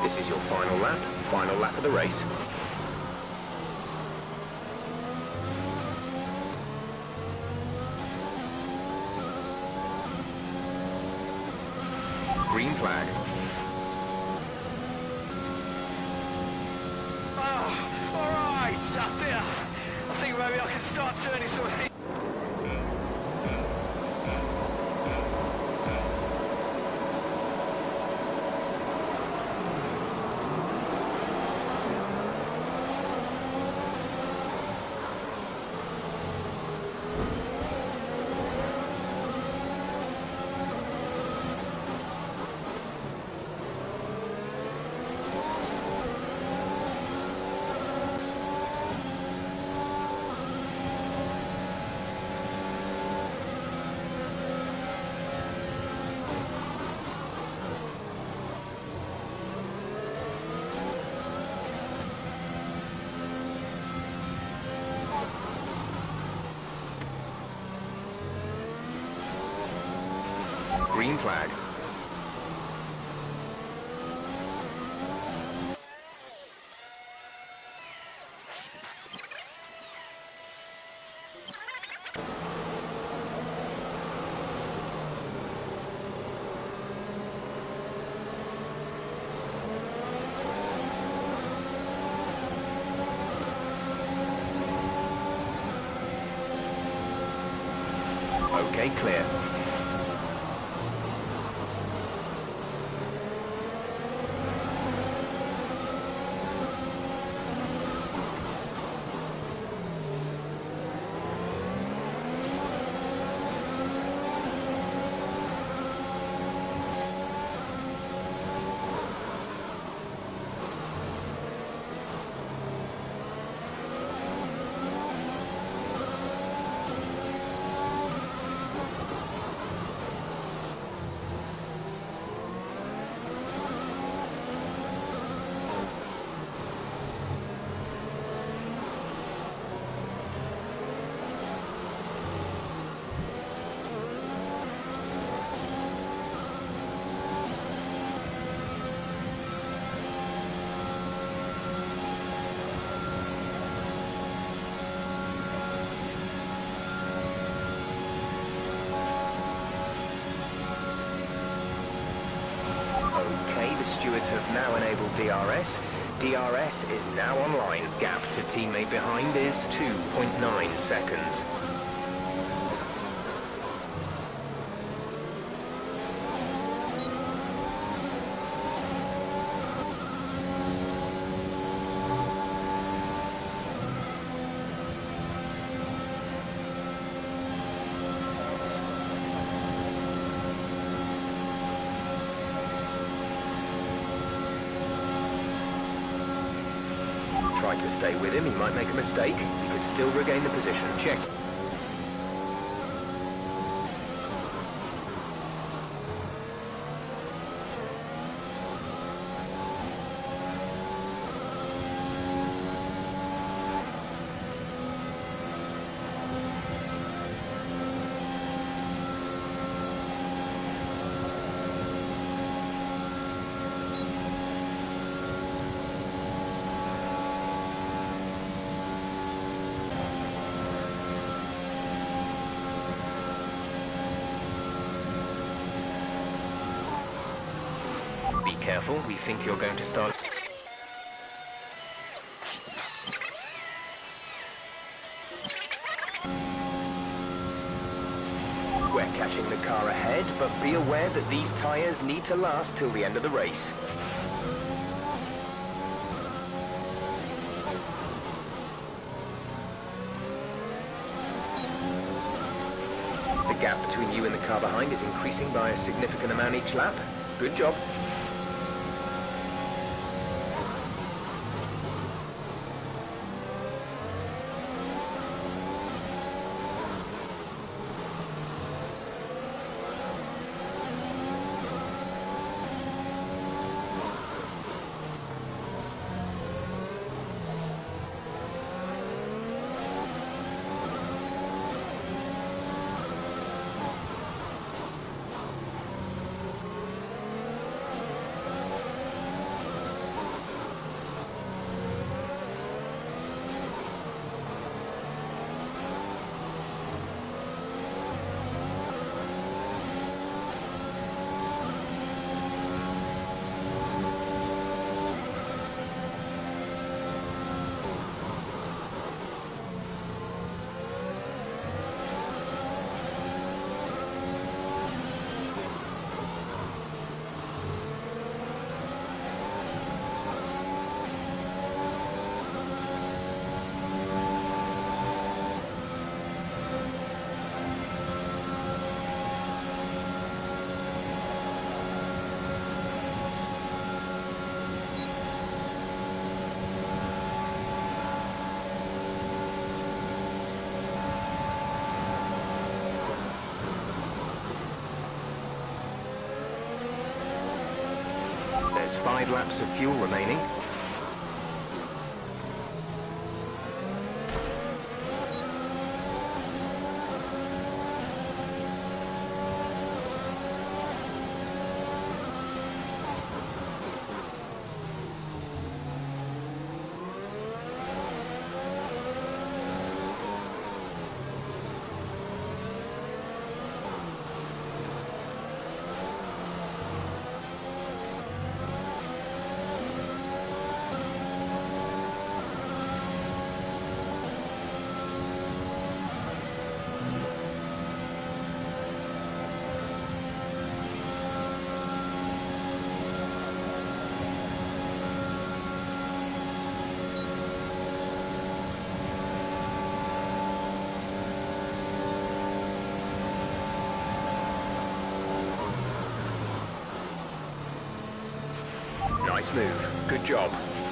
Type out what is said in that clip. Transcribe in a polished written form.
This is your final lap of the race. Green flag. Oh, all right, I think maybe I can start turning some heat. Green flag. Okay, clear. Okay, the stewards have now enabled DRS. DRS is now online. Gap to teammate behind is 2.9 seconds. Try to stay with him, he might make a mistake. He could still regain the position. Check. Be careful, we think you're going to start. We're catching the car ahead, but be aware that these tyres need to last till the end of the race. The gap between you and the car behind is increasing by a significant amount each lap. Good job. Just 5 laps of fuel remaining. Nice move. Good job.